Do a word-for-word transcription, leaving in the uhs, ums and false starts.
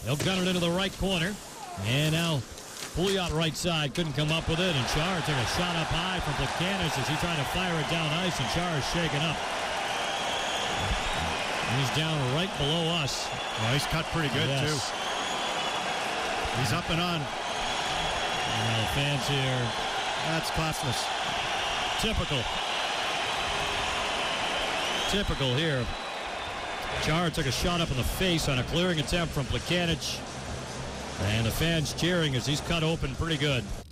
They'll gun it into the right corner. And now Pouliot right side couldn't come up with it. And Chara took a shot up high from Plekanec as he tried to fire it down ice. And Chara's shaken up. He's down right below us. Well, he's cut pretty good, yes. too. He's up and on. And the fans here. That's classless. Typical. Typical here. Chara took a shot up in the face on a clearing attempt from Plekanec. And the fans cheering as he's cut open pretty good.